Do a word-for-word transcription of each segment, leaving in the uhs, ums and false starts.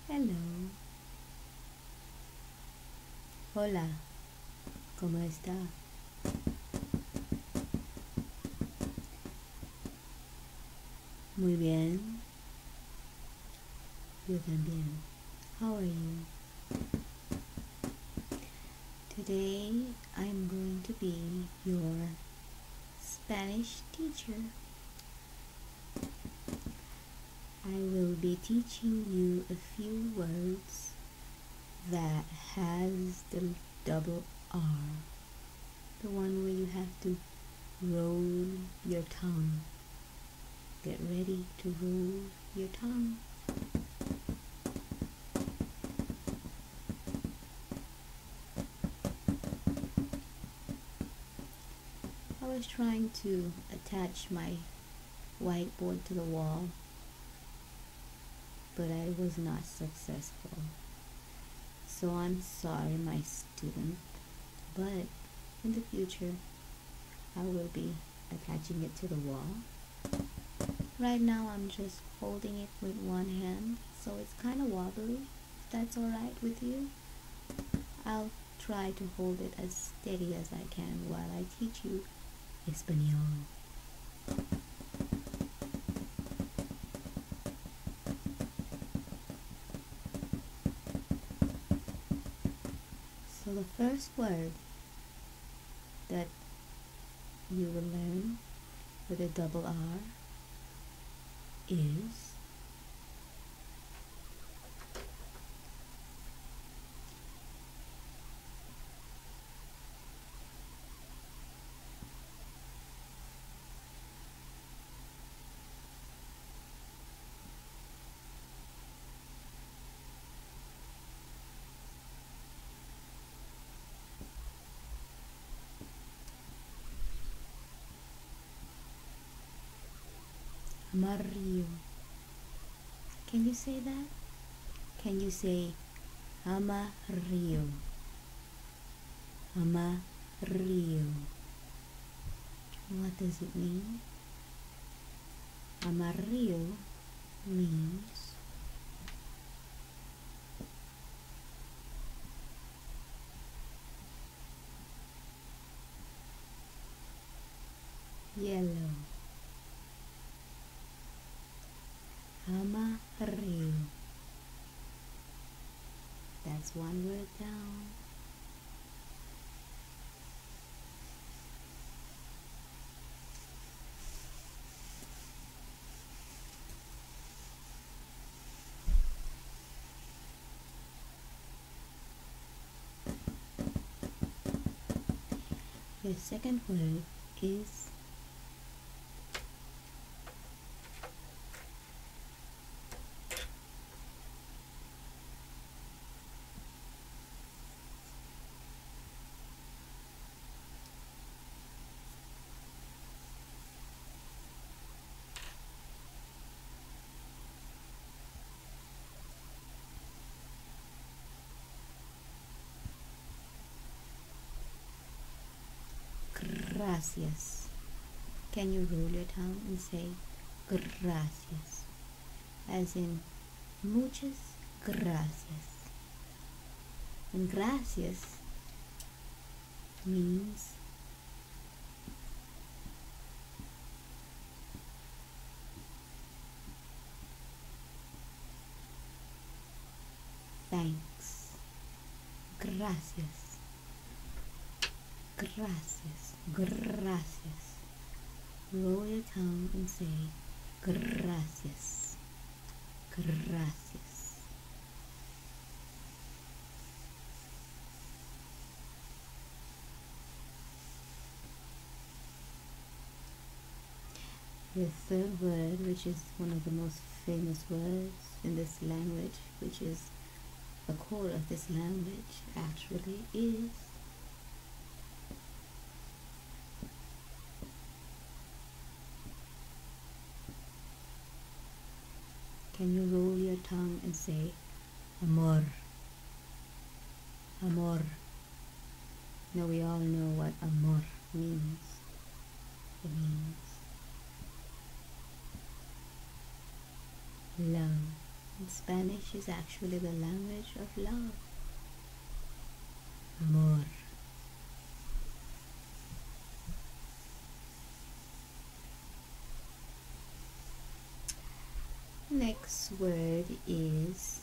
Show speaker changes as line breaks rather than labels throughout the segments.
Hello. Hola. ¿Cómo está? Muy bien. Yo también. How are you? Today I'm going to be your Spanish teacher. I will be teaching you a few words that has the double R. The one where you have to roll your tongue. Get ready to roll your tongue. I was trying to attach my whiteboard to the wall, but I was not successful. So I'm sorry, my student, but in the future I will be attaching it to the wall. Right now I'm just holding it with one hand, so it's kind of wobbly. If that's alright with you, I'll try to hold it as steady as I can while I teach you Espanol. So the first word that you will learn with a double R is amarillo. Can you say that? Can you say amarillo? Amarillo. What does it mean? Amarillo means yellow. Amarillo. That's one word down. The second word is gracias. Can you roll your tongue and say gracias? As in muchas gracias. And gracias means thanks. Gracias. Gracias. Gracias. Roll your tongue and say gracias. Gracias. The third word, which is one of the most famous words in this language, which is the core of this language, actually is can you roll your tongue and say amor? Amor. Now we all know what amor means. It means love. And Spanish is actually the language of love. Amor. Next word is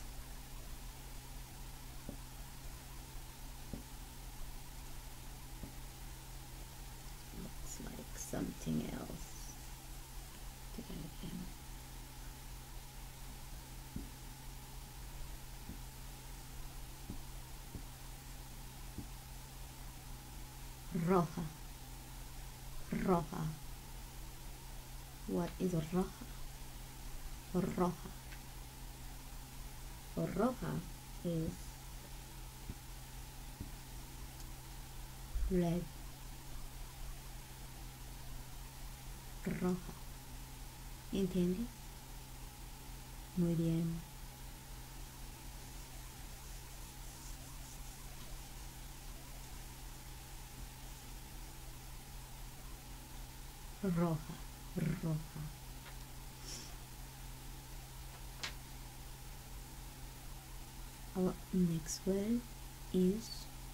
looks like something else. Do that again. Roja. Roja. What is roja? Roja. Roja is red. Roja. ¿Entiendes? Muy bien. Roja. Roja. Our next word is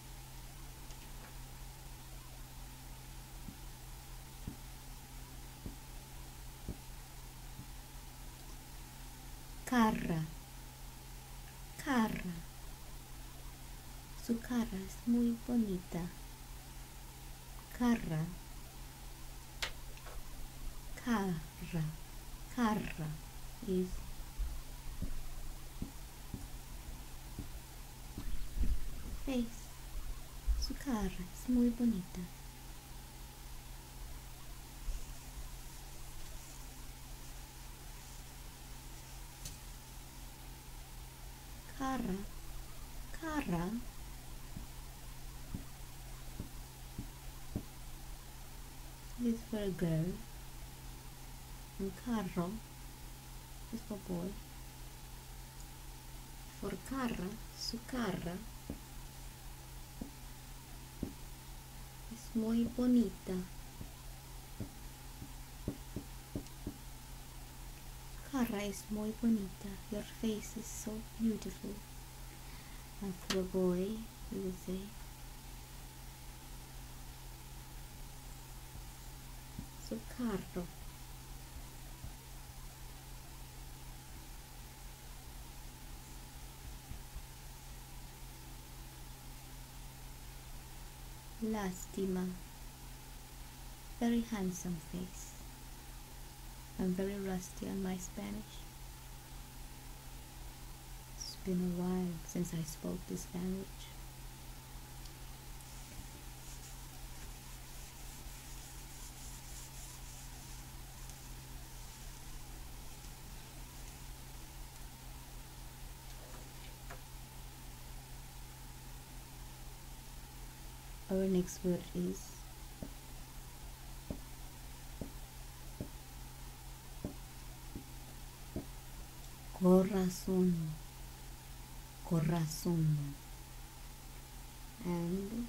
carra. Carra. Su cara es muy bonita. Carra. Carra. Carra is face. Su cara es muy bonita. Cara. Cara is for a girl. And carro is for boy. For cara, su cara es muy bonita. Cara es muy bonita. Your face is so beautiful. And for a boy, we would say su carro. Lástima. Very handsome face. I'm very rusty on my Spanish. It's been a while since I spoke this language. Our next word is corazón. Corazón. And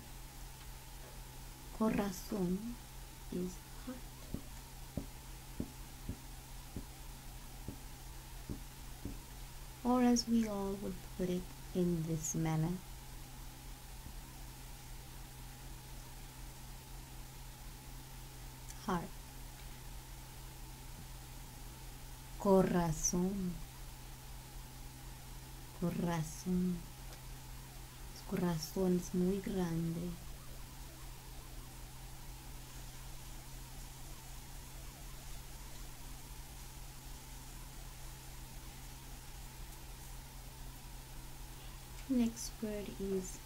corazón is heart. Or as we all would put it in this manner, heart. Corazón. Corazón. Su corazón es muy grande. Next word is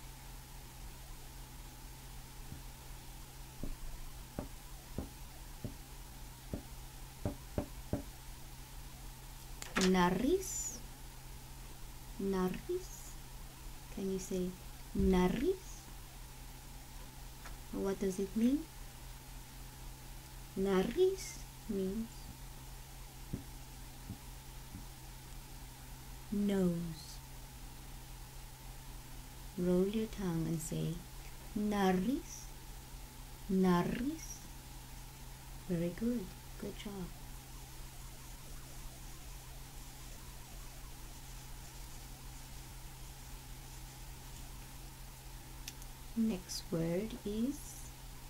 nariz. Nariz. Can you say nariz? What does it mean? Nariz means nose. Roll your tongue and say nariz. Nariz. Very good. Good job. Next word is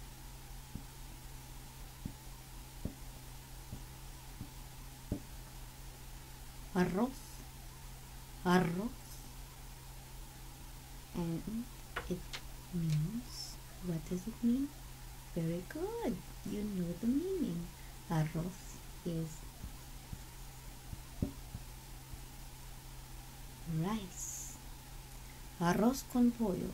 arroz. Arroz. And it means, what does it mean? Very good. You know the meaning. Arroz is rice. Arroz con pollo.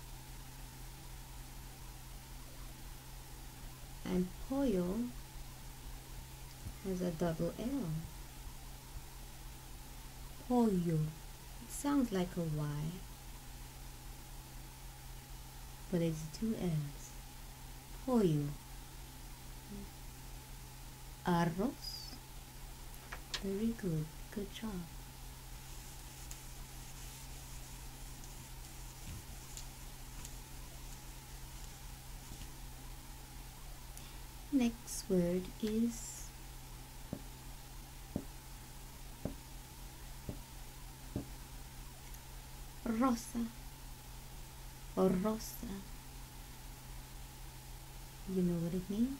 And pollo has a double L. Pollo. It sounds like a Y, but it's two L's. Pollo. Arroz. Very good. Good job. Next word is rosa or rosa. You know what it means?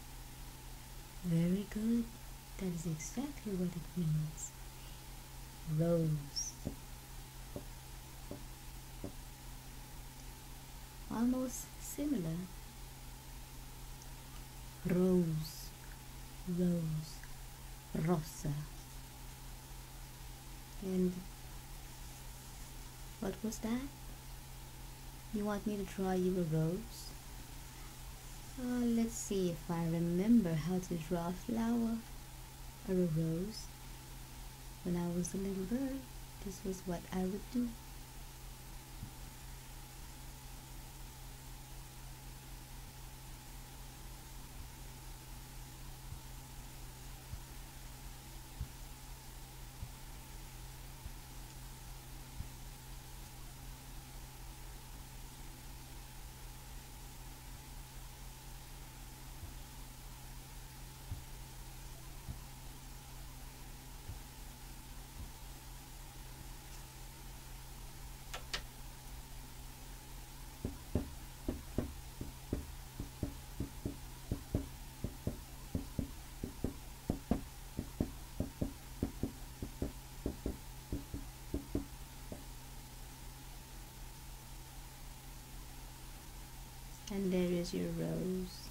Very good. That is exactly what it means. Rose. Almost similar. Rose, rose, rosa. And what was that? You want me to draw you a rose? Uh, let's see if I remember how to draw a flower or a rose. When I was a little girl, this was what I would do. And there is your rose.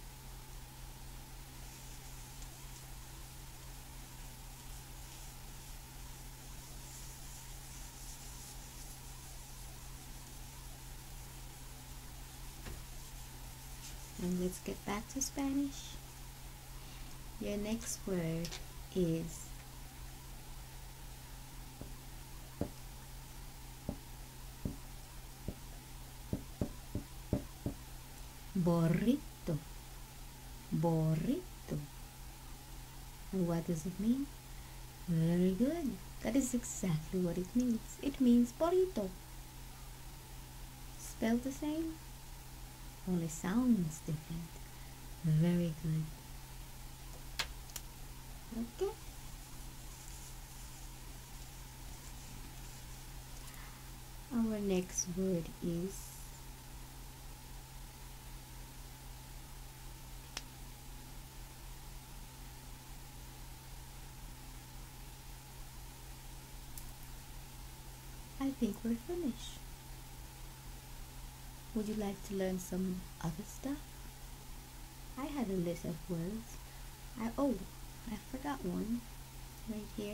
And let's get back to Spanish. Your next word is burrito. Burrito. And what does it mean? Very good. That is exactly what it means. It means burrito. Spelled the same, only sounds different. Very good. Okay. Our next word is I think we're finished. Would you like to learn some other stuff? I had a list of words. I oh, I forgot one right here.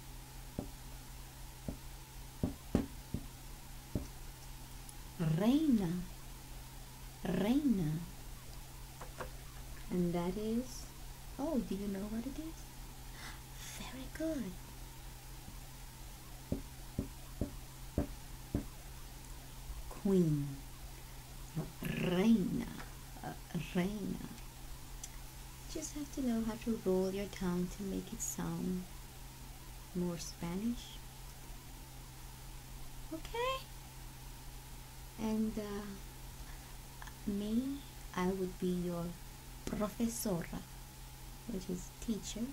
Reina. Reina. And that is, oh, do you know what it is? Very good. Queen. Reina. Uh, reina. Just have to know how to roll your tongue to make it sound more Spanish. Okay? And uh, me, I would be your profesora, which is teacher.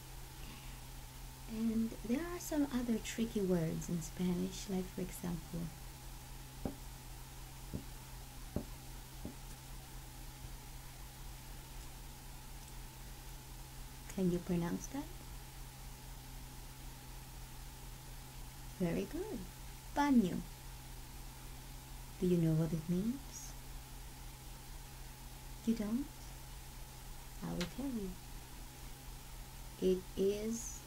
And there are some other tricky words in Spanish, like for example, you pronounce that? Very good. Baño. Do you know what it means? You don't? I will tell you. It is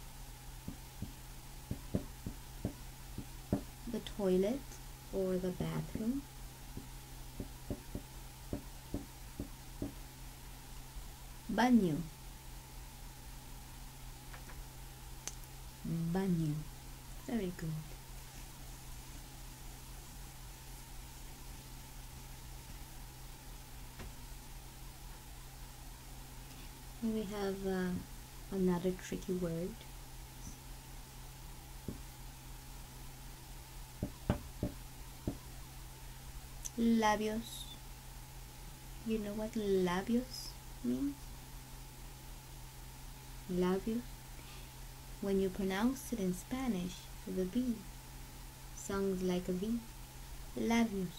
the toilet or the bathroom. Baño. Baño. Very good. And we have uh, another tricky word. Labios. You know what labios means? Labios. When you pronounce it in Spanish, the V sounds like a V. Labios.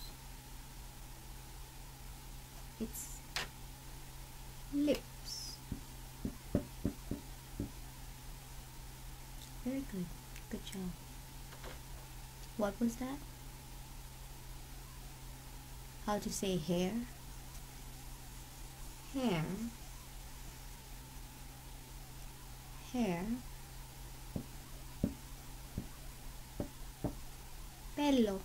It's lips. Very good. Good job. What was that? How to say hair? Hair. Hair. Pelo.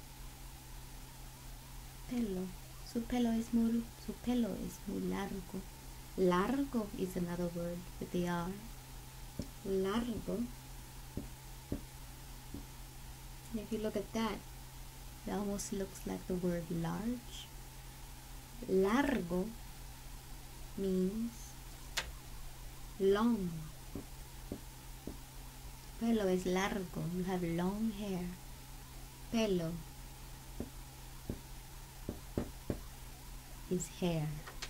Pelo. Su pelo es muy, su pelo es muy largo. Largo is another word with the R. Largo. And if you look at that, it almost looks like the word large. Largo means long. Pelo es largo. You have long hair. Pelo is hair.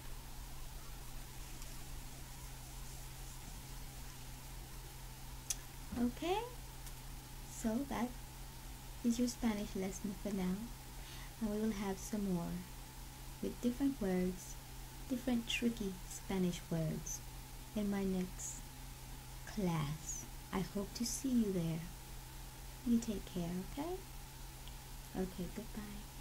Okay, so that is your Spanish lesson for now, and we will have some more with different words, different tricky Spanish words in my next class. I hope to see you there. You take care, okay? Okay, goodbye.